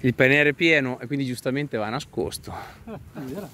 Il paniere è pieno e quindi giustamente va nascosto. È vero.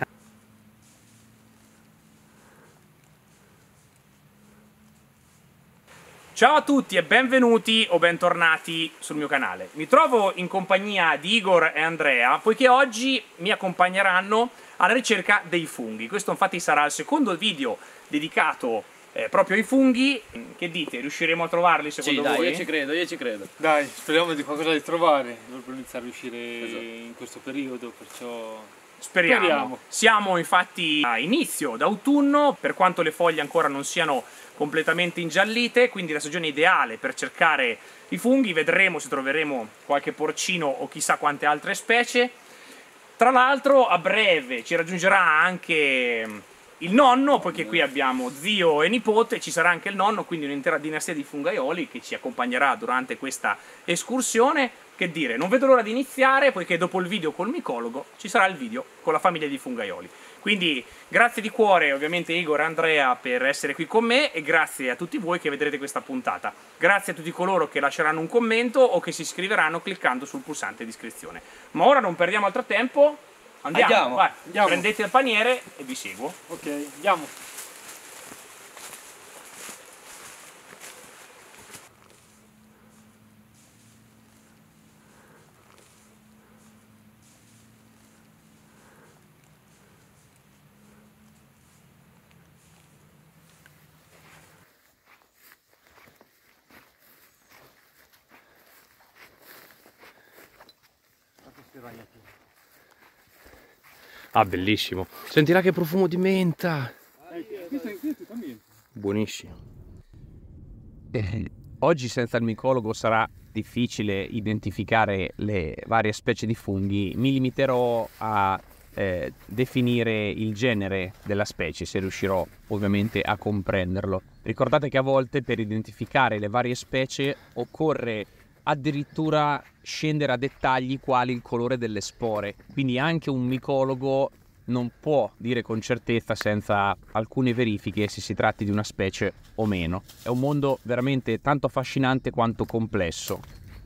Ciao a tutti e benvenuti o bentornati sul mio canale. Mi trovo in compagnia di Igor e Andrea, poiché oggi mi accompagneranno alla ricerca dei funghi. Questo infatti sarà il secondo video dedicato proprio ai funghi. Che dite? Riusciremo a trovarli secondo voi? Io ci credo. Dai, speriamo di qualcosa di trovare. Dovrebbero iniziare a uscire in questo periodo, perciò Speriamo. Siamo infatti a inizio d'autunno, per quanto le foglie ancora non siano completamente ingiallite, quindi la stagione ideale per cercare i funghi. Vedremo se troveremo qualche porcino o chissà quante altre specie. Tra l'altro a breve ci raggiungerà anche il nonno, poiché qui abbiamo zio e nipote, ci sarà anche il nonno, quindi un'intera dinastia di fungaioli che ci accompagnerà durante questa escursione. Che dire, non vedo l'ora di iniziare, poiché dopo il video col micologo ci sarà il video con la famiglia di fungaioli. Quindi grazie di cuore ovviamente Igor e Andrea per essere qui con me, e grazie a tutti voi che vedrete questa puntata. Grazie a tutti coloro che lasceranno un commento o che si iscriveranno cliccando sul pulsante di iscrizione. Ma ora non perdiamo altro tempo, andiamo. Prendete il paniere e vi seguo. ok, andiamo. Ah, bellissimo. Sentirà che profumo di menta. Questo también. Buonissimo. Oggi senza il micologo sarà difficile identificare le varie specie di funghi. Mi limiterò a definire il genere della specie, se riuscirò ovviamente a comprenderlo. Ricordate che a volte per identificare le varie specie occorre addirittura scendere a dettagli quali il colore delle spore, quindi anche un micologo non può dire con certezza senza alcune verifiche se si tratti di una specie o meno. È un mondo veramente tanto affascinante quanto complesso.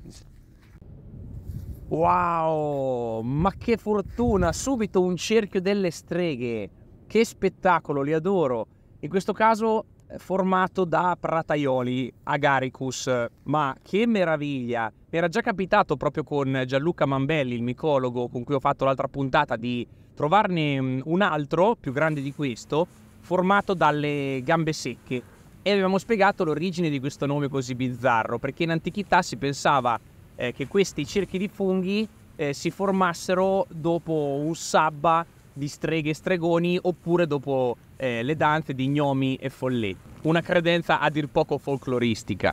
Wow, ma che fortuna! Subito un cerchio delle streghe! Che spettacolo, li adoro! In questo caso formato da Prataioli agaricus, ma che meraviglia! Mi era già capitato proprio con Gianluca Mambelli, il micologo con cui ho fatto l'altra puntata, di trovarne un altro più grande di questo, formato dalle gambe secche, e avevamo spiegato l'origine di questo nome così bizzarro, perché in antichità si pensava che questi cerchi di funghi si formassero dopo un sabba di streghe e stregoni, oppure dopo le danze di gnomi e folletti. Una credenza a dir poco folcloristica.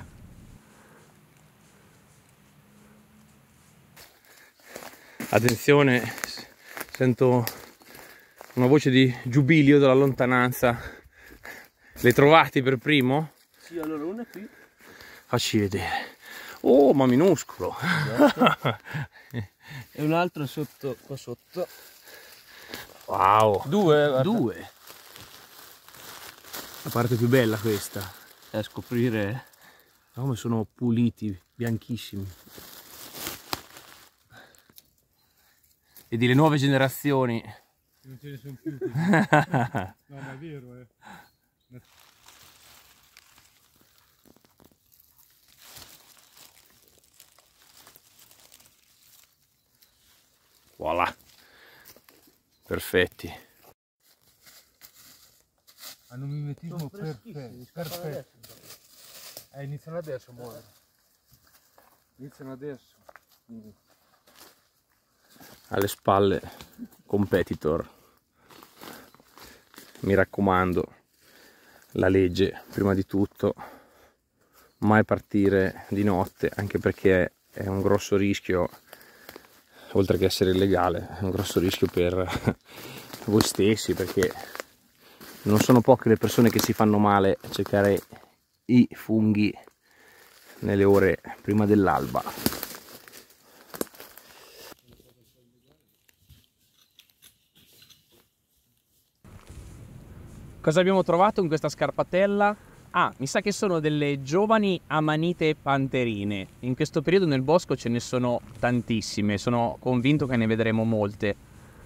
Attenzione, sento una voce di giubilio dalla lontananza. Le trovati per primo? Sì, allora uno è qui. Facci vedere. Oh, ma minuscolo. E un altro sotto, qua sotto. Wow. Due. Due. La parte più bella questa. A scoprire. Come sono puliti, bianchissimi. E delle nuove generazioni. Non ce ne sono più. No, ma è vero, Voilà. Perfetti. Hanno un mimetismo perfetto. Iniziano adesso a muovere. Iniziano adesso. Alle spalle competitor. Mi raccomando, la legge prima di tutto, mai partire di notte, anche perché è un grosso rischio, oltre che essere illegale, è un grosso rischio per voi stessi, perché non sono poche le persone che si fanno male a cercare i funghi nelle ore prima dell'alba. Cosa abbiamo trovato in questa scarpatella? Ah, mi sa che sono delle giovani amanite panterine. In questo periodo nel bosco ce ne sono tantissime, sono convinto che ne vedremo molte.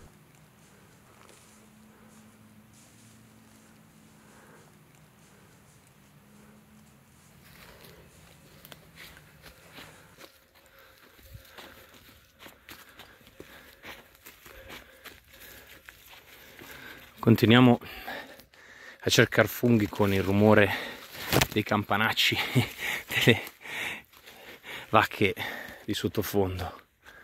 Continuiamo a cercare funghi con il rumore dei campanacci delle vacche di sottofondo.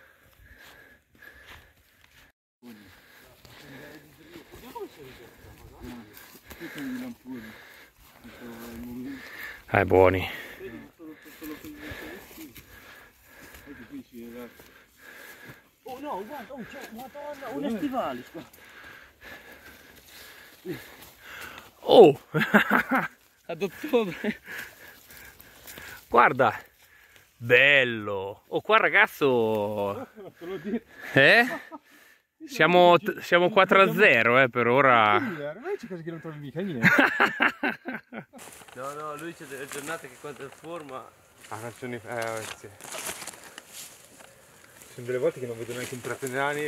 Buoni. Oh no, guarda, c'è madonna, un stivali qua. Oh! Ad ottobre. Guarda, bello. Oh, qua ragazzo. Siamo 4-0 per ora. Invece cose che non trovi mica niente. No, lui c'è delle giornate che quando è in forma. Sì. Sono delle volte che non vedo neanche un trapenani.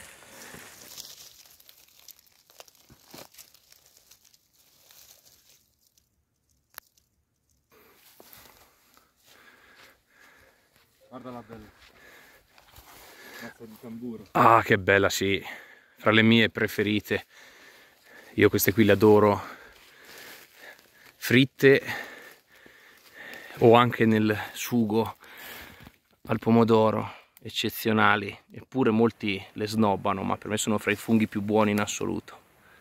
Guarda la bella. Mazza di tamburo. Ah, che bella, sì. Fra le mie preferite. Io queste qui le adoro. Fritte o anche nel sugo al pomodoro. Eccezionali. Eppure molti le snobbano, ma per me sono fra i funghi più buoni in assoluto.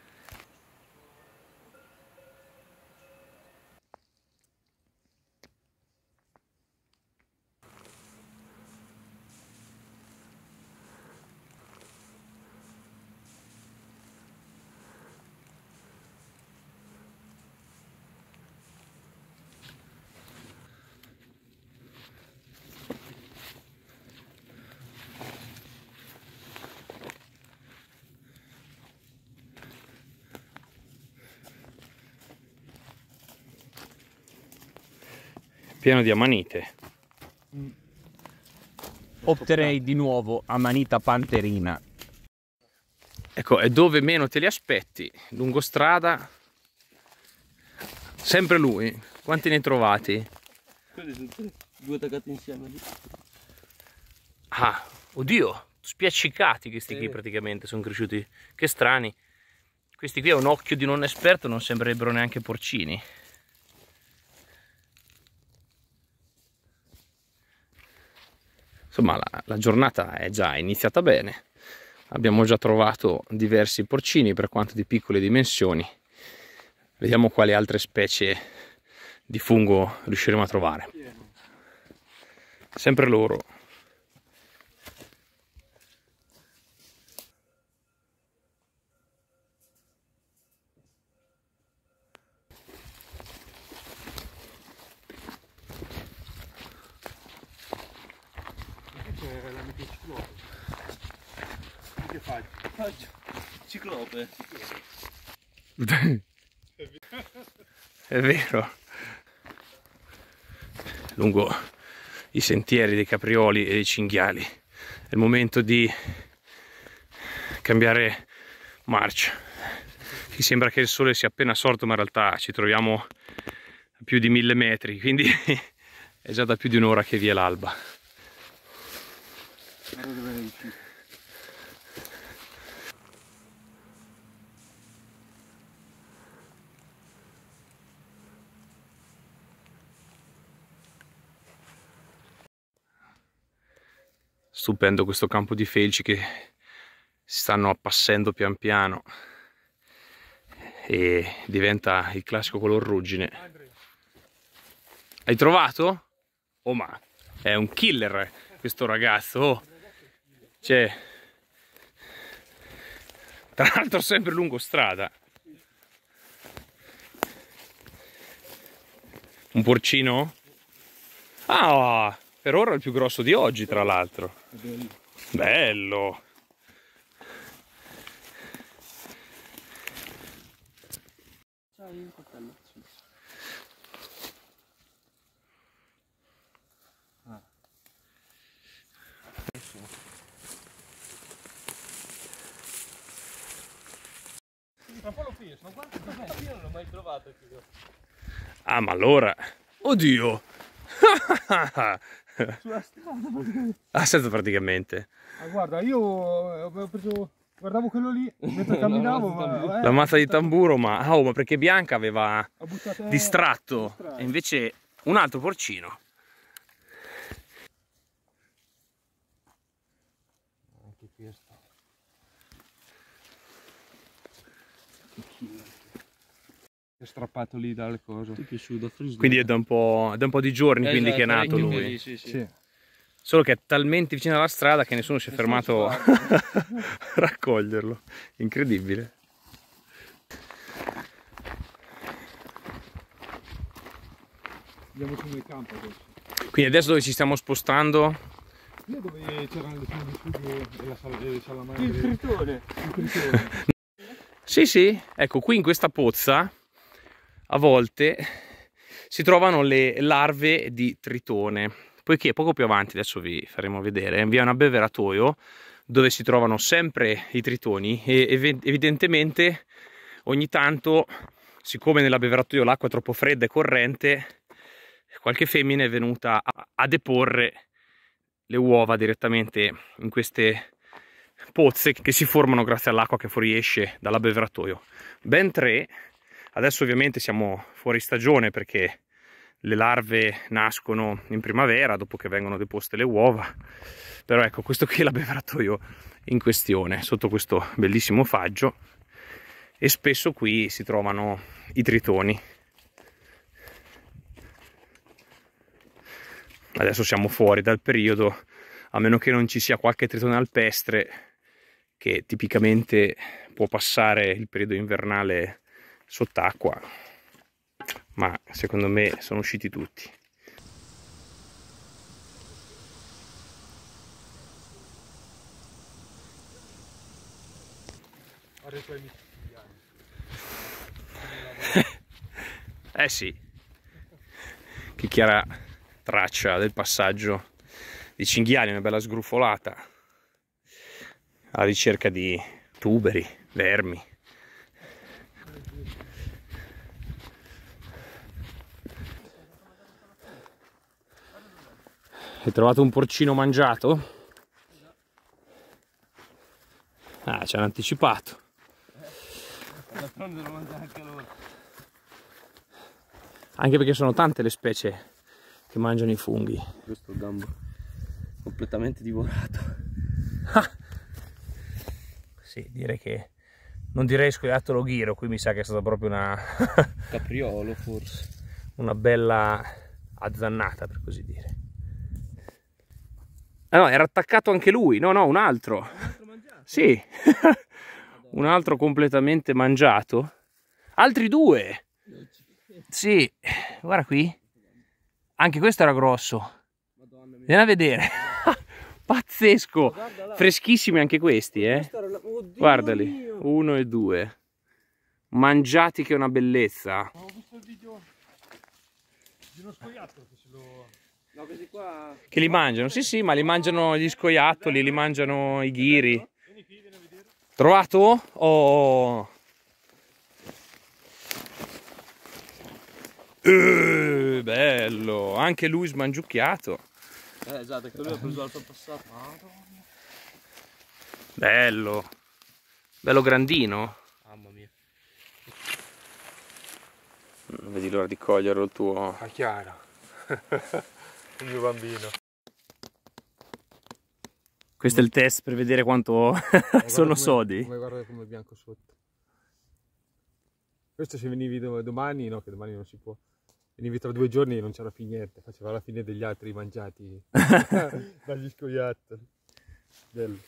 Pieno di amanite. Opterei di nuovo amanita panterina. Ecco, è dove meno te li aspetti. Lungo strada. Sempre lui. Quanti ne hai trovati? Quelli sono due attaccati insieme lì. Ah, oddio, spiaccicati questi qui praticamente, sono cresciuti. Che strani. Questi qui a un occhio di non esperto non sembrerebbero neanche porcini. Insomma, la giornata è già iniziata bene. Abbiamo già trovato diversi porcini per quanto di piccole dimensioni. Vediamo quali altre specie di fungo riusciremo a trovare. Sempre loro. C'è l'amico ciclope. Che fai? Ciclope. È vero. Lungo i sentieri dei caprioli e dei cinghiali è il momento di cambiare marcia. Qui sembra che il sole sia appena sorto, ma in realtà ci troviamo a più di 1000 metri, quindi è già da più di un'ora che vi è l'alba. Stupendo questo campo di felci che si stanno appassendo pian piano e diventa il classico color ruggine. Hai trovato? Oh, ma è un killer questo ragazzo. Oh. Cioè, tra l'altro sempre lungo strada. Un porcino? Ah, per ora è il più grosso di oggi, tra l'altro. Bello. Tra un po' lo pesano, guarda dov'è? Io non l'ho mai trovato. Ah, ma allora... Oddio! Sulla strada. Ah, senza praticamente. Ah, guarda, io avevo preso... Guardavo quello lì mentre camminavo, ma... La mazza di tamburo, ma... Oh, ma perché Bianca aveva Ha buttato... distratto. E invece un altro porcino. Anche questo. È strappato lì dalle cose. Quindi è da un po' di giorni quindi che è nato lui. Sì. Solo che è talmente vicino alla strada che nessuno si è fermato a raccoglierlo. Incredibile. Andiamo su nel campo adesso. Quindi adesso dove ci stiamo spostando? Lì dove c'erano le funghi e le salamandre. Il tritone. Sì, sì, ecco qui in questa pozza a volte si trovano le larve di tritone, poiché poco più avanti, adesso vi faremo vedere, vi è un abbeveratoio dove si trovano sempre i tritoni e evidentemente ogni tanto, siccome nell'abbeveratoio l'acqua è troppo fredda e corrente, qualche femmina è venuta a deporre le uova direttamente in queste pozze che si formano grazie all'acqua che fuoriesce dall'abbeveratoio. Ben 3. Adesso ovviamente siamo fuori stagione perché le larve nascono in primavera dopo che vengono deposte le uova, però ecco, questo qui è l'abbeveratoio in questione sotto questo bellissimo faggio e spesso qui si trovano i tritoni. Adesso siamo fuori dal periodo, a meno che non ci sia qualche tritone alpestre che tipicamente può passare il periodo invernale sott'acqua, ma secondo me sono usciti tutti. Eh sì, che chiara traccia del passaggio di cinghiali, una bella sgrufolata alla ricerca di tuberi, vermi. Hai trovato un porcino mangiato? Ah, ci hanno anticipato. D'altronde lo mangiano anche loro. Anche perché sono tante le specie che mangiano i funghi. Questo gambo completamente divorato. Sì, direi che non direi scoiattolo ghiro, qui mi sa che è stata proprio una Capriolo forse. una bella azzannata, per così dire. Ah no, era attaccato anche lui, no, un altro. Un altro mangiato? Sì, un altro completamente mangiato. Altri 2. Sì, guarda qui. Anche questo era grosso. Vieni a vedere. Pazzesco. Freschissimi anche questi, eh. Guardali, 1 e 2. Mangiati che è una bellezza. Ho visto il video di uno scoiattolo che se lo... No, questi qua... Che li mangiano? Sì, sì, ma li mangiano gli scoiattoli, li mangiano i ghiri. Vieni qui, vieni a vedere. Trovato? Oh! Bello! Anche lui smangiucchiato. Esatto, che lui ha preso l'altro passato. Bello! Bello grandino. Mamma mia. Non vedi l'ora di coglierlo il tuo... Ah, chiaro. Il mio bambino. Questo è il test per vedere quanto sono sodi. Guarda come è bianco sotto. Questo se venivi domani, no, che domani non si può. Venivi tra 2 giorni e non c'era più niente, faceva la fine degli altri mangiati dagli scoiattoli. Bello.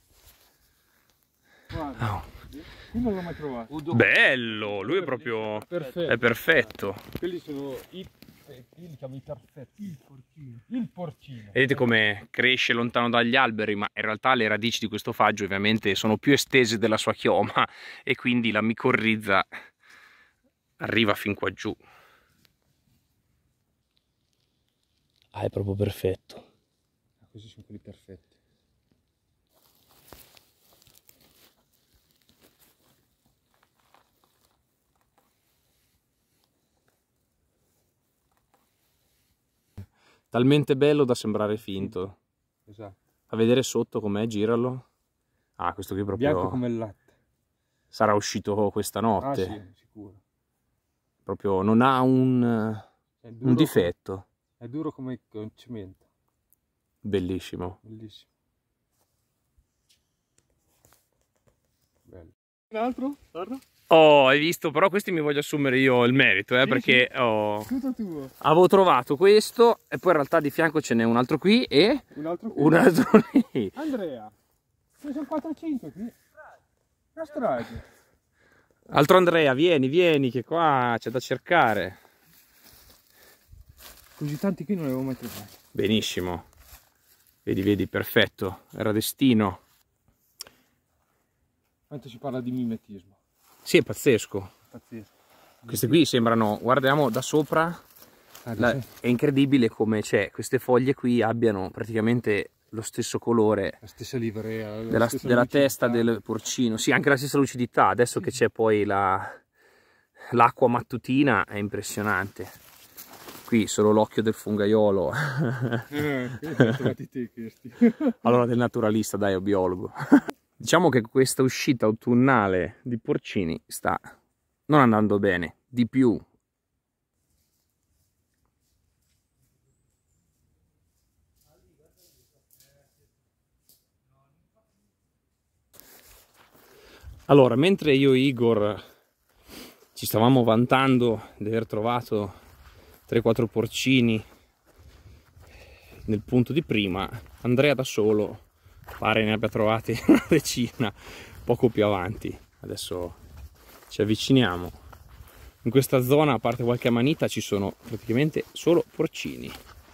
Guarda, Oh. qui non l'ho mai trovato. Bello! Lui è proprio... Perfetto. è perfetto. Quelli sono io li chiamo i perfetti. Il porcino. Il porcino. Vedete come cresce lontano dagli alberi, ma in realtà le radici di questo faggio ovviamente sono più estese della sua chioma e quindi la micorrizza arriva fin qua giù. Ah, è proprio perfetto. Questi sono quelli perfetti. talmente bello da sembrare finto. Esatto. Fa vedere sotto com'è, giralo. Ah, questo qui proprio Bianco come il latte. sarà uscito questa notte. Ah sì, sicuro. Proprio non ha un difetto. È duro come il cemento. Bellissimo. Bellissimo. Bello. Un altro? Guarda. Oh, hai visto? Però questi mi voglio assumere io il merito, Sì, perché sì. oh, Tutto tuo. avevo trovato questo e poi in realtà di fianco ce n'è un altro qui e Un altro qui. un altro lì. Andrea. Ce ne sono 4-5 qui. La strage. Altro Andrea, vieni che qua c'è da cercare. Così tanti qui non li avevo mai trovati. Benissimo. Vedi, perfetto. Era destino. Quanto si parla di mimetismo. Sì, è pazzesco. Pazzesco. Queste qui sembrano, guardiamo da sopra, è incredibile come queste foglie qui abbiano praticamente lo stesso colore la stessa livrea, della testa del porcino. Sì, anche la stessa lucidità. Adesso che c'è poi l'acqua mattutina è impressionante. Qui solo l'occhio del fungaiolo. Allora del naturalista, dai, o biologo. Diciamo che questa uscita autunnale di porcini sta non andando bene, di più. Allora, mentre io e Igor ci stavamo vantando di aver trovato 3-4 porcini nel punto di prima, Andrea da solo pare ne abbia trovati una decina poco più avanti. Adesso ci avviciniamo. In questa zona, a parte qualche amanita, ci sono praticamente solo porcini.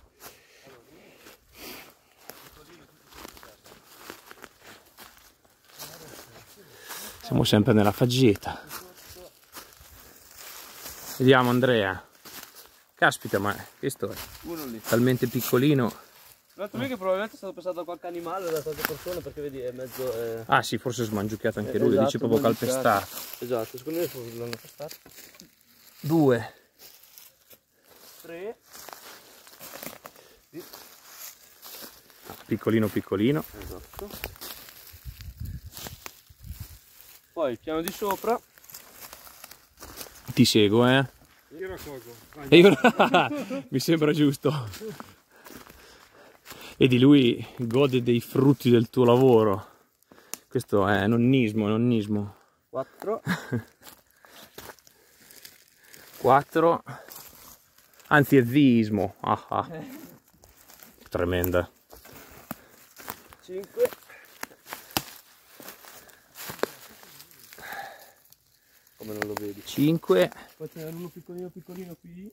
Siamo sempre nella faggeta. Vediamo Andrea. Caspita, ma questo è talmente piccolino. L'altro lì che probabilmente è stato pensato da qualche animale o da qualche persona, perché vedi è mezzo... Ah sì, forse è smangiucchiato anche lui, esatto, dice proprio calpestato. Esatto, secondo me l'hanno pestato. 2. 3. Piccolino. Esatto. Poi il piano di sopra. Ti seguo, eh? Io raccolgo. Mi sembra giusto. Vedi, lui gode dei frutti del tuo lavoro. Questo è nonnismo. 4. 4. Anzi, è ziismo. Tremenda. 5. Come non lo vedi? 5. Poi c'è uno piccolino qui.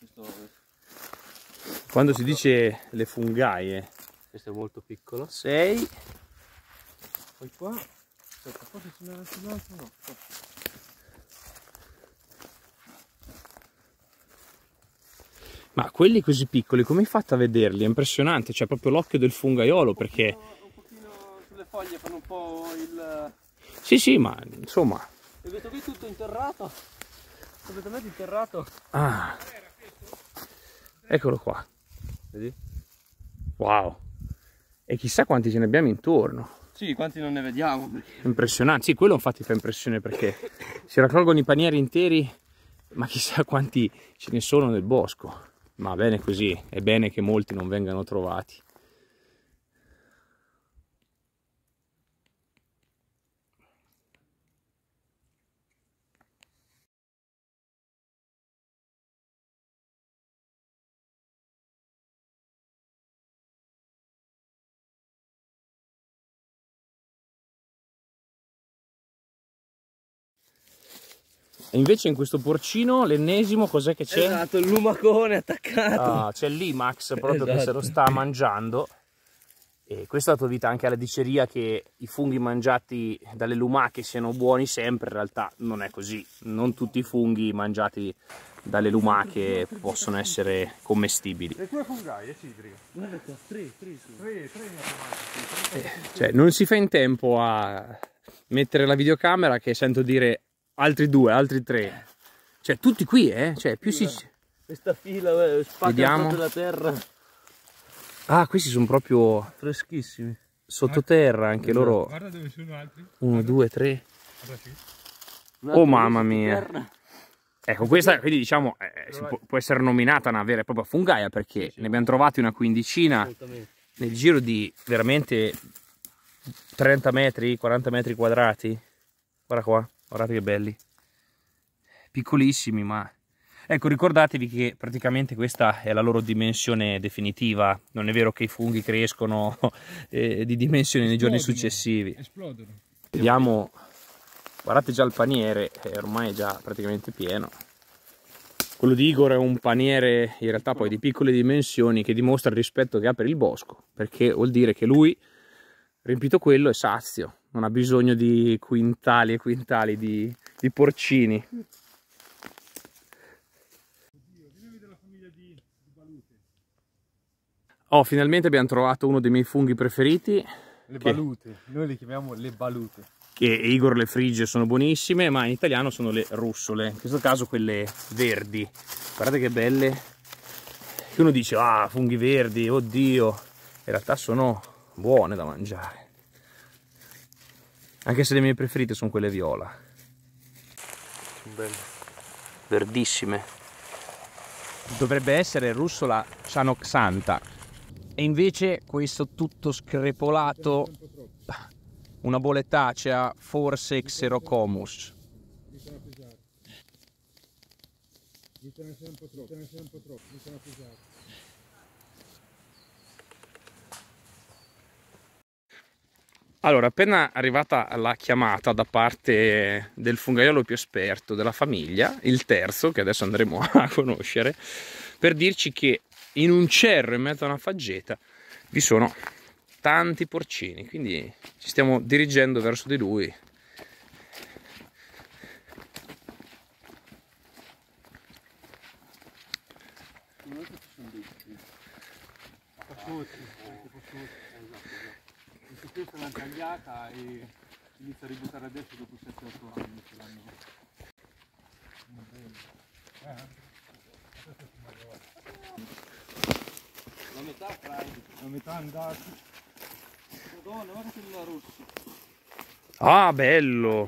Quando si dice le fungaie. Questo è molto piccolo. 6. Poi qua. Aspetta, forse ce n'è anche un altro, no. Ma quelli così piccoli, come hai fatto a vederli? È impressionante, c'è proprio l'occhio del fungaiolo perché... Un pochino sulle foglie fanno un po' il... Sì, ma insomma... E questo qui tutto interrato. Completamente interrato. Ah, eccolo qua. Vedi? Wow. E chissà quanti ce ne abbiamo intorno. Sì, quanti non ne vediamo. Impressionante. Sì, quello infatti fa impressione perché si raccolgono i panieri interi, ma chissà quanti ce ne sono nel bosco. Ma bene così, è bene che molti non vengano trovati. E invece in questo porcino, l'ennesimo, cos'è che c'è? Esatto, il lumacone attaccato. Ah, c'è l'Imax proprio che se lo Esatto. sta mangiando. E questo ha dato vita anche alla diceria che i funghi mangiati dalle lumache siano buoni sempre. In realtà non è così. Non tutti i funghi mangiati dalle lumache possono essere commestibili. Le tue fungaie, Cidriga? Guarda qua, 3. Cioè, non si fa in tempo a mettere la videocamera che sento dire altri 2, altri 3. Cioè, tutti qui, eh? Cioè, più si... Questa fila spacca Vediamo. proprio la terra. Ah, questi sono proprio freschissimi. sottoterra anche loro. Guarda dove sono altri. 1, 2, 3. Guarda qui. Oh mamma mia. Ecco, questa quindi diciamo può essere nominata una vera e propria fungaia, perché ne abbiamo trovati una quindicina nel giro di veramente 30 metri, 40 metri quadrati. Guarda qua, guardate che belli. Piccolissimi, ma... Ecco, ricordatevi che praticamente questa è la loro dimensione definitiva. Non è vero che i funghi crescono di dimensioni nei giorni successivi. Esplodono. Vediamo, guardate già il paniere, è ormai già praticamente pieno. Quello di Igor è un paniere in realtà poi di piccole dimensioni, che dimostra il rispetto che ha per il bosco, perché vuol dire che lui, riempito quello, è sazio, non ha bisogno di quintali e quintali di porcini. Oh, finalmente abbiamo trovato uno dei miei funghi preferiti. Le balute, noi le chiamiamo le balute. Che Igor le frigge, sono buonissime, ma in italiano sono le russole, in questo caso quelle verdi. Guardate che belle. Che uno dice, ah, funghi verdi, oddio. In realtà sono buone da mangiare. Anche se le mie preferite sono quelle viola. Sono belle. Verdissime. Dovrebbe essere russola cianoxanta. E invece questo tutto screpolato, una boletacea, forse Xerocomus. Allora, appena arrivata la chiamata da parte del fungaiolo più esperto della famiglia, il terzo, che adesso andremo a conoscere, per dirci che in un cerro in mezzo a una faggeta vi sono tanti porcini, quindi ci stiamo dirigendo verso di lui. Questa l'hanno tagliata e inizia a ributtare adesso dopo 7-8 anni che l'hanno. La metà fragile. La metà andata. Madonna, guarda quella rossa. Ah, bello!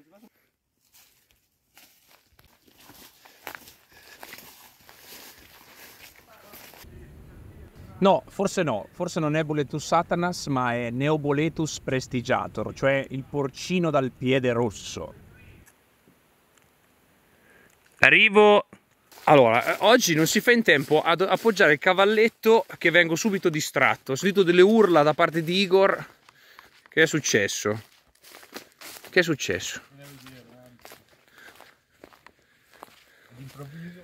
No, forse non è Boletus satanas, ma è Neoboletus prestigiator, cioè il porcino dal piede rosso. Arrivo. Allora, oggi non si fa in tempo ad appoggiare il cavalletto che vengo subito distratto. Ho sentito delle urla da parte di Igor. Che è successo? Che è successo? All'improvviso.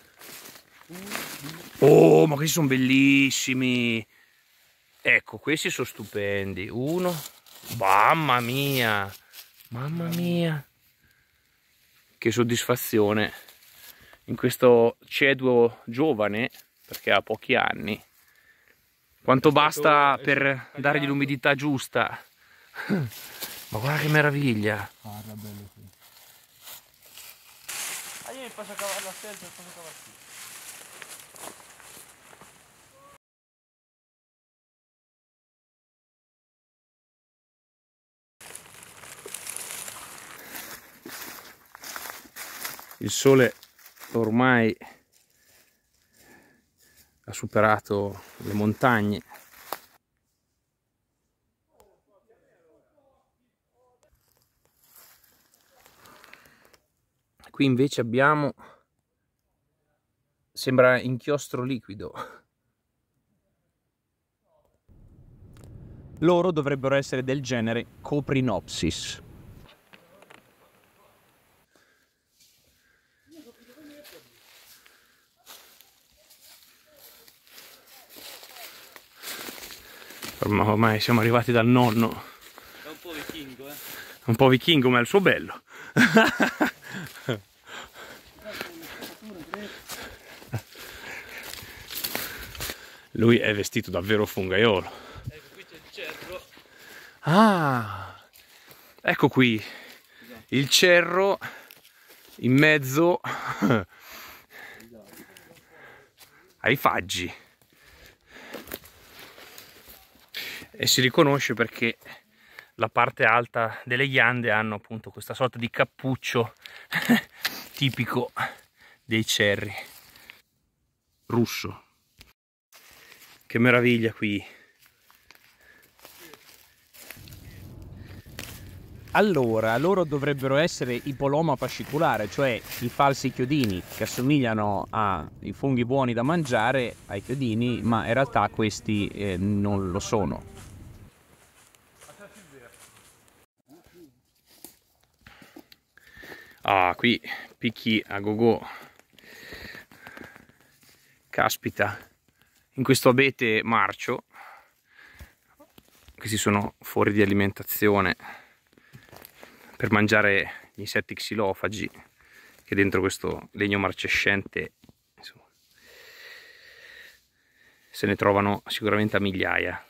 Oh, ma questi sono bellissimi! Ecco, questi sono stupendi. Uno. Mamma mia! Mamma mia! Che soddisfazione! In questo ceduo giovane, perché ha pochi anni. Quanto basta per dargli l'umidità giusta. Ma guarda che meraviglia! Parla bello qui. Ah, io mi posso cavare la selva e posso cavarsi. Il sole ormai ha superato le montagne. Qui invece abbiamo, sembra inchiostro liquido. Loro dovrebbero essere del genere Coprinopsis. Ma ormai siamo arrivati dal nonno. È un po' vichingo, eh. Un po' vichingo, ma è il suo bello. Lui è vestito davvero fungaiolo. Ecco, qui c'è il cerro. Ah, ecco qui il cerro in mezzo ai faggi. e si riconosce perché la parte alta delle ghiande hanno appunto questa sorta di cappuccio tipico dei cerri. Russo. Che meraviglia qui. Allora, loro dovrebbero essere i Poloma fasciculare, cioè i falsi chiodini che assomigliano ai funghi buoni da mangiare, ai chiodini, ma in realtà questi non lo sono. Ah, qui picchi a gogo. Caspita, in questo abete marcio, questi sono fori di alimentazione per mangiare gli insetti xilofagi che dentro questo legno marcescente, insomma, se ne trovano sicuramente a migliaia.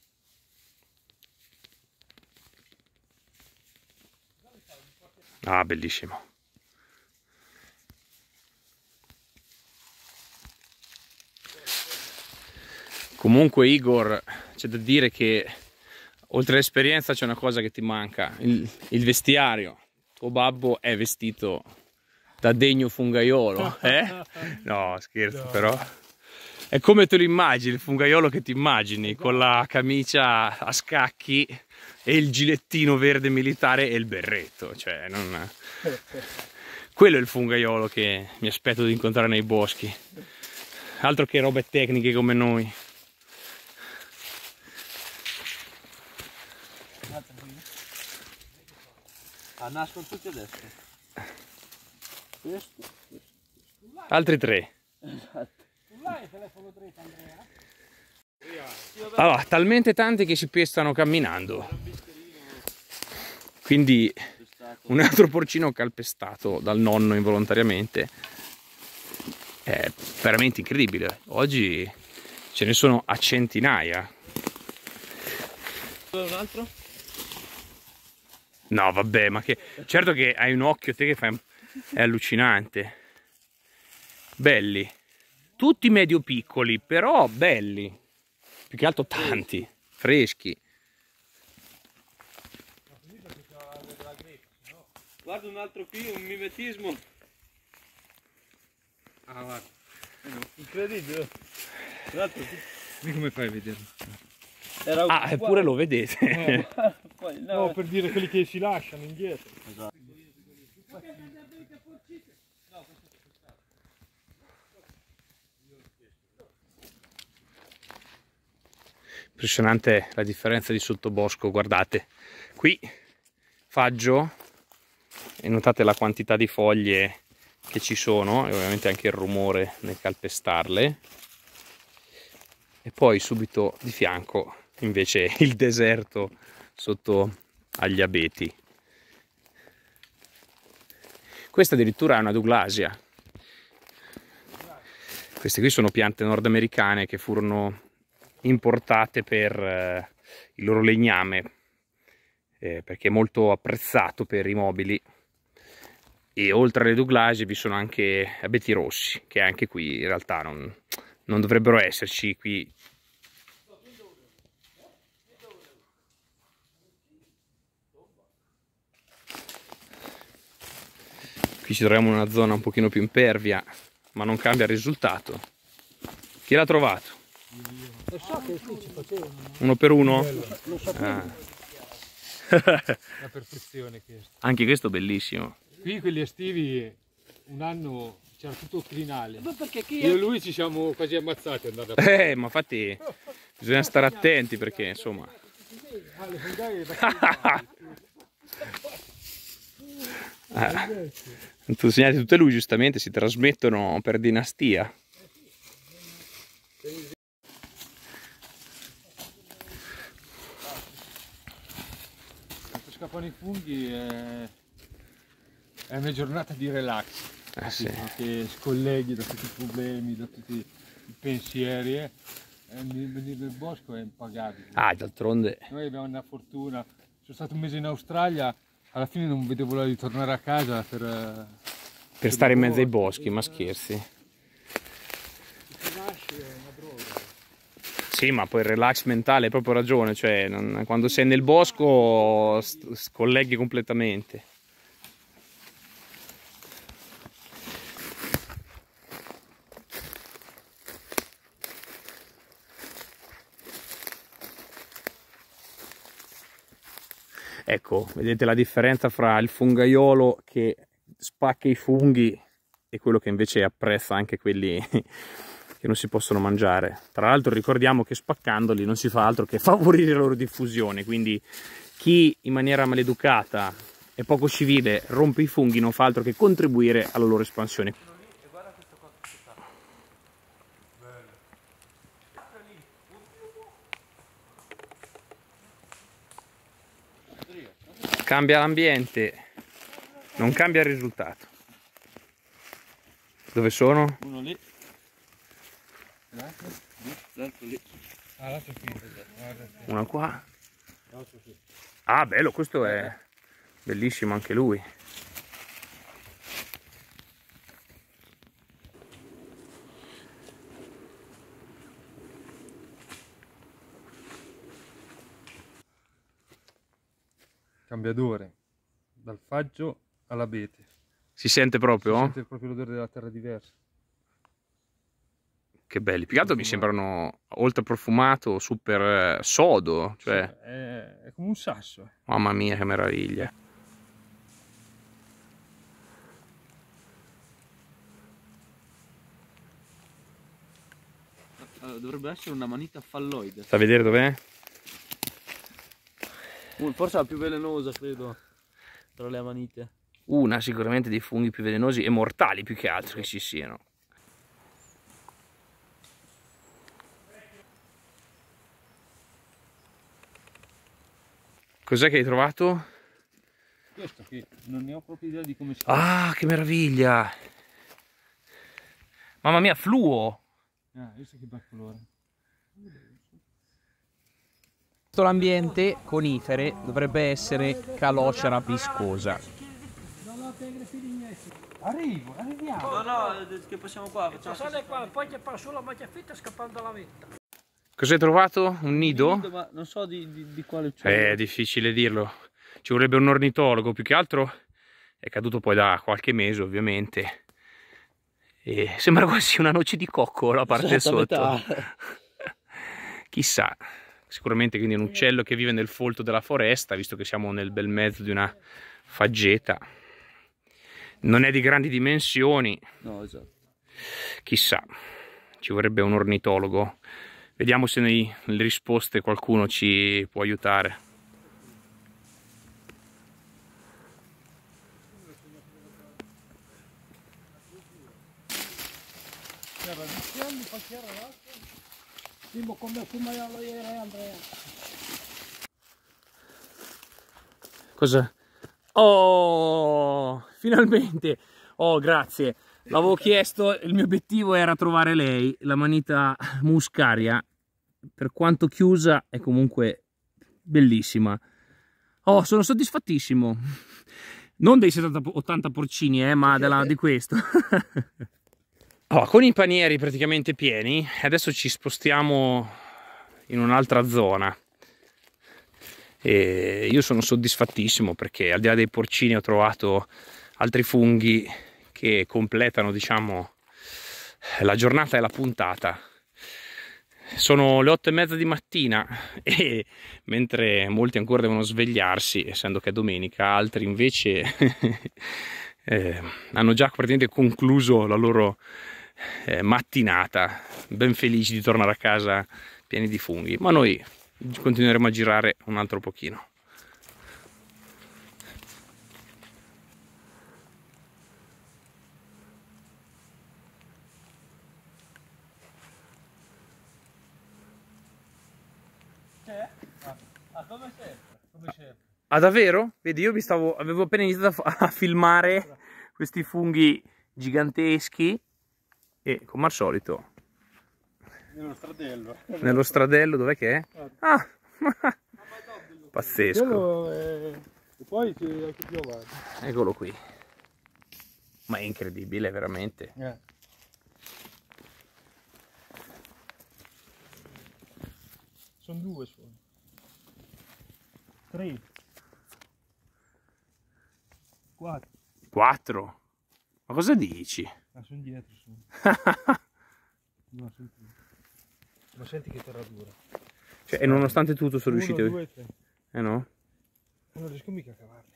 Ah, bellissimo. Comunque Igor, c'è da dire che oltre all'esperienza c'è una cosa che ti manca, il vestiario. Tuo babbo è vestito da degno fungaiolo, eh? No, scherzo, no. Però è come te lo immagini, il fungaiolo che ti immagini, con la camicia a scacchi e il gilettino verde militare e il berretto, cioè non... Quello è il fungaiolo che mi aspetto di incontrare nei boschi, altro che robe tecniche come noi. Nascono tutti adesso. Questo. Altri 3. Allora, talmente tanti che si pestano camminando. Quindi un altro porcino calpestato dal nonno involontariamente. È veramente incredibile. Oggi ce ne sono a centinaia. Un altro? No, vabbè, ma che... Certo che hai un occhio te che fai... È allucinante. Belli. Tutti medio piccoli, però belli. Più che altro tanti. Freschi. Guarda un altro qui, un mimetismo. Ah, guarda. Incredibile. Come fai a vederlo? Ah, eppure lo vedete. No, per dire quelli che si lasciano indietro. Esatto. Impressionante la differenza di sottobosco, guardate. Qui faggio e notate la quantità di foglie che ci sono e ovviamente anche il rumore nel calpestarle. E poi subito di fianco invece il deserto sotto agli abeti. Questa addirittura è una Douglasia. Queste qui sono piante nordamericane che furono importate per il loro legname, perché è molto apprezzato per i mobili. E oltre alle Douglasie vi sono anche abeti rossi, che anche qui in realtà non dovrebbero esserci qui. Qui ci troviamo in una zona un pochino più impervia, ma non cambia il risultato. Chi l'ha trovato? Uno per uno? Ah. La perfezione questa. Anche questo bellissimo. Qui quelli estivi un anno c'era tutto crinale. Ma perché chi Io e lui ci siamo quasi ammazzati andando a Ma infatti bisogna stare attenti perché insomma... Insegnati tutte lui giustamente si trasmettono per dinastia. Quando scappano i funghi è una giornata di relax, Sì. che scolleghi da tutti i problemi, da tutti i pensieri. Venire nel bosco è impagabile. Ah, d'altronde... Noi abbiamo una fortuna, sono stato un mese in Australia, alla fine non vedevo l'ora di tornare a casa Per stare in mezzo ai boschi, ma scherzi. Sì, ma poi il relax mentale, hai proprio ragione, cioè quando sei nel bosco scolleghi completamente. Ecco, vedete la differenza fra il fungaiolo che spacca i funghi e quello che invece apprezza anche quelli che non si possono mangiare. Tra l'altro ricordiamo che spaccandoli non si fa altro che favorire la loro diffusione, quindi chi in maniera maleducata e poco civile rompe i funghi non fa altro che contribuire alla loro espansione. Cambia l'ambiente, non cambia il risultato. Dove sono? Uno lì. L'altro lì. Ah, l'altro qui. Una qua. Ah, bello, questo è bellissimo anche lui. Cambiadore, dal faggio all'abete. Si sente proprio? Si sente proprio l'odore della terra diversa. Che belli. Più che altro mi sembrano, oltre profumato, super sodo. Cioè, sì, è come un sasso. Mamma mia, che meraviglia. Dovrebbe essere una manita falloide. Sta a vedere dov'è? Forse la più velenosa, credo, tra le amanite. Una sicuramente dei funghi più velenosi e mortali più che altro che ci siano. Cos'è che hai trovato? Questo qui, non ne ho proprio idea di come si chiama. Ah, che meraviglia! Mamma mia, fluo! Ah, visto che bel colore. L'ambiente conifere dovrebbe essere calocera viscosa. Arriviamo. No, che passiamo qua. Sale qua, poi ti fa sulla macchia fitta scappando dalla vetta. Cos'hai trovato? Un nido? Un nido, ma non so di quale c'è. È difficile dirlo. Ci vorrebbe un ornitologo, più che altro è caduto poi da qualche mese ovviamente. E sembra quasi una noce di cocco la parte sotto. Chissà. Sicuramente quindi è un uccello che vive nel folto della foresta, visto che siamo nel bel mezzo di una faggeta. Non è di grandi dimensioni. No, esatto. Chissà, ci vorrebbe un ornitologo. Vediamo se nelle risposte qualcuno ci può aiutare. Cosa? Oh, finalmente! Oh, grazie. L'avevo chiesto, il mio obiettivo era trovare lei, la manita muscaria. Per quanto chiusa è comunque bellissima. Oh, sono soddisfattissimo. Non dei 70-80 porcini, ma di questo. Oh, con i panieri praticamente pieni, adesso ci spostiamo in un'altra zona. E io sono soddisfattissimo perché al di là dei porcini ho trovato altri funghi che completano, diciamo, la giornata e la puntata. Sono le 8:30 di mattina e mentre molti ancora devono svegliarsi, essendo che è domenica, altri invece hanno già praticamente concluso la loro mattinata, ben felici di tornare a casa pieni di funghi. Ma noi continueremo a girare un altro pochino. Come sempre. Ah, davvero? Vedi, io avevo appena iniziato a filmare questi funghi giganteschi e come al solito Nello stradello. nello stradello, dov'è che è? Ah, pazzesco. E poi anche più avanti. Eccolo qui. Ma è incredibile, veramente. sono 2 solo. 3. 4. 4? Ma cosa dici? Ah, sono dietro. No, sono 3. Ma senti che terra dura. Cioè, e nonostante tutto sono 1, riusciti... 2, 3. no? Non riesco mica a cavarli.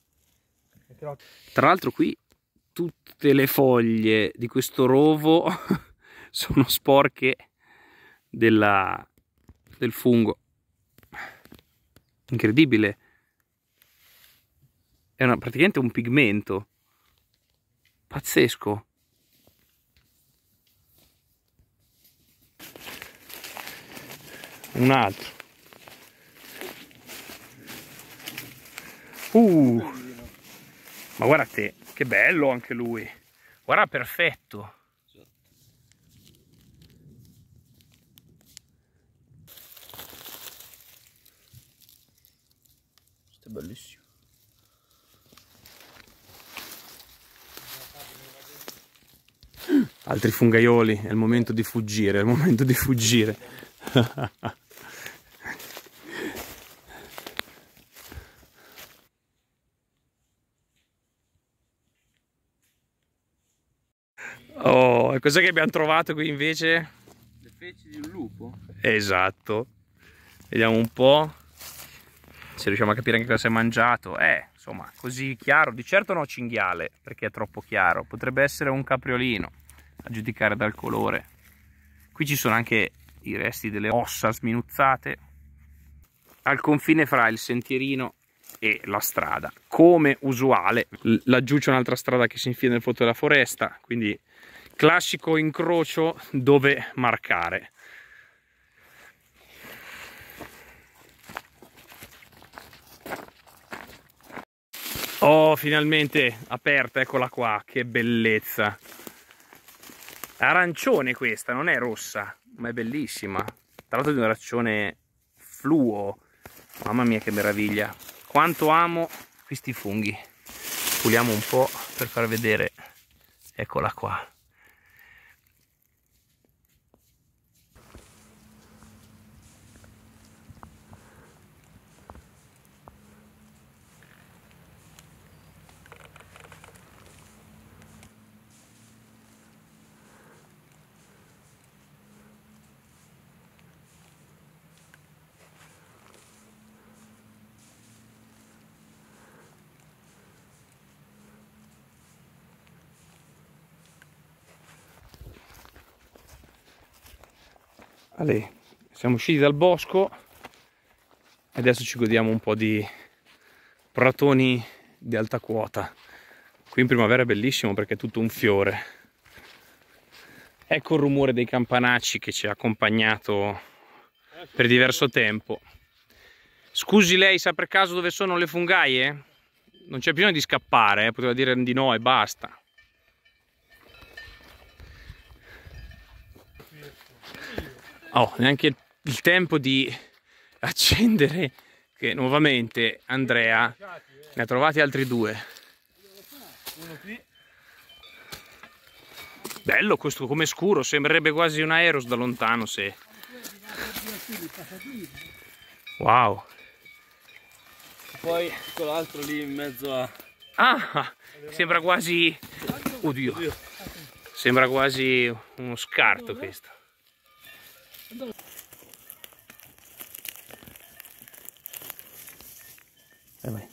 Tra l'altro qui tutte le foglie di questo rovo sono sporche del fungo. Incredibile. È praticamente un pigmento. Pazzesco. Un altro. Ma guarda te, che bello anche lui. Guarda, perfetto. Questo è bellissimo. Altri fungaioli, è il momento di fuggire, è il momento di fuggire. Oh, e cos'è che abbiamo trovato qui invece? Le feci di un lupo? Esatto. Vediamo un po' se riusciamo a capire anche cosa si è mangiato. Insomma, così chiaro. Di certo no cinghiale, perché è troppo chiaro. Potrebbe essere un capriolino, a giudicare dal colore. Qui ci sono anche i resti delle ossa sminuzzate, al confine fra il sentierino e la strada. Come usuale, laggiù c'è un'altra strada che si infila nel fondo della foresta, quindi classico incrocio dove marcare. Oh, finalmente aperta, eccola qua, che bellezza. Arancione questa, non è rossa, ma è bellissima. Tra l'altro di un arancione fluo. Mamma mia che meraviglia. Quanto amo questi funghi. Puliamo un po' per far vedere. Eccola qua. Allora, siamo usciti dal bosco e adesso ci godiamo un po' di pratoni di alta quota. Qui in primavera è bellissimo perché è tutto un fiore. Ecco il rumore dei campanacci che ci ha accompagnato per diverso tempo. Scusi, lei sa per caso dove sono le fungaie? Non c'è bisogno di scappare, poteva dire di no e basta. Oh, neanche il tempo di accendere, che nuovamente Andrea ne ha trovati altri 2. Uno qui. Bello questo, come scuro, sembrerebbe quasi un Aeros da lontano, se... Wow. Poi quell'altro lì in mezzo a... Ah, sembra quasi... Oddio. Sembra quasi uno scarto questo. Vai.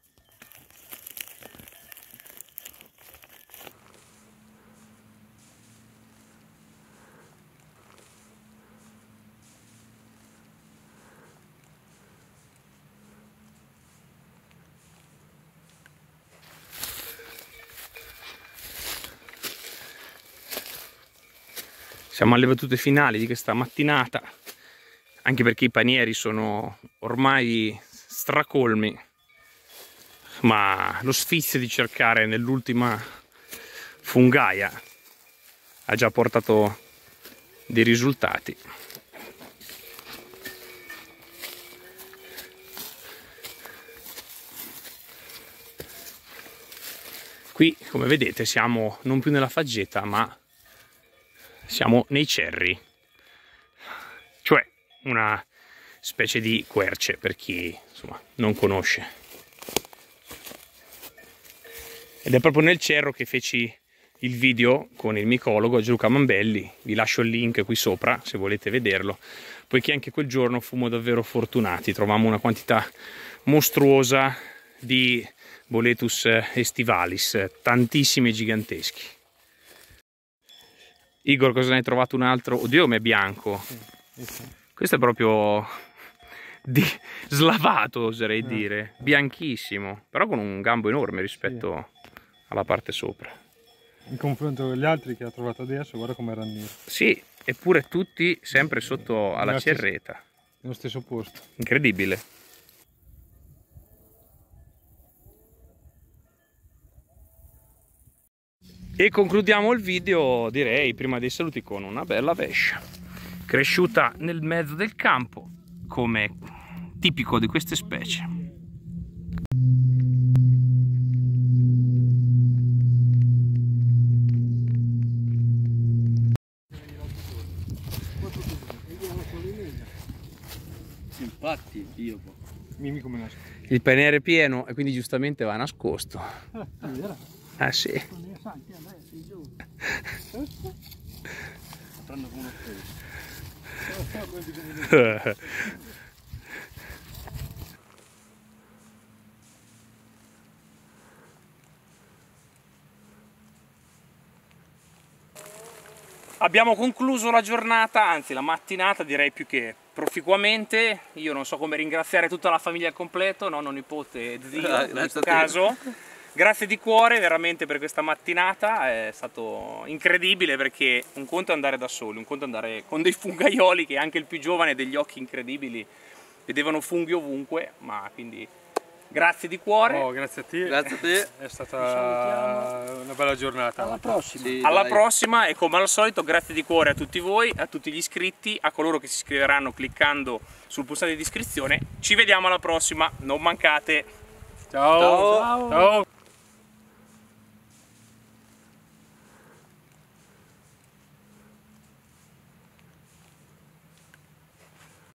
Siamo alle battute finali di questa mattinata, anche perché i panieri sono ormai stracolmi, ma lo sfizio di cercare nell'ultima fungaia ha già portato dei risultati. Qui, come vedete, siamo non più nella faggeta, ma siamo nei cerri, cioè una specie di querce, per chi insomma non conosce. Ed è proprio nel cerro che feci il video con il micologo Gianluca Mambelli, vi lascio il link qui sopra se volete vederlo, poiché anche quel giorno fummo davvero fortunati, trovammo una quantità mostruosa di Boletus estivalis, tantissimi e giganteschi. Igor, cosa ne hai trovato un altro? Oddio, ma è bianco. Questo è proprio slavato, oserei dire, bianchissimo, però con un gambo enorme rispetto alla parte sopra. In confronto con gli altri che ha trovato adesso, guarda come erano neri. Sì, eppure tutti sempre sotto alla cerreta. Nello stesso posto. Incredibile. E concludiamo il video, direi, prima dei saluti, con una bella vescia cresciuta nel mezzo del campo, come tipico di queste specie. Infatti, io. Mimi come nasce. Il paniere è pieno e quindi giustamente va nascosto. Ah sì. Prendo come uno Abbiamo concluso la giornata, anzi la mattinata direi più che proficuamente. Io non so come ringraziare tutta la famiglia al completo, nonno, nipote e zio in questo caso. Grazie di cuore veramente per questa mattinata, è stato incredibile, perché un conto è andare da soli, un conto è andare con dei fungaioli che anche il più giovane ha degli occhi incredibili, vedevano funghi ovunque, ma quindi grazie di cuore. Oh, grazie a te. Grazie a te. È stata una bella giornata. Alla prossima. Sì, Alla dai. prossima, e come al solito grazie di cuore a tutti voi, a tutti gli iscritti, a coloro che si iscriveranno cliccando sul pulsante di iscrizione. Ci vediamo alla prossima, non mancate. Ciao. Ciao. Ciao.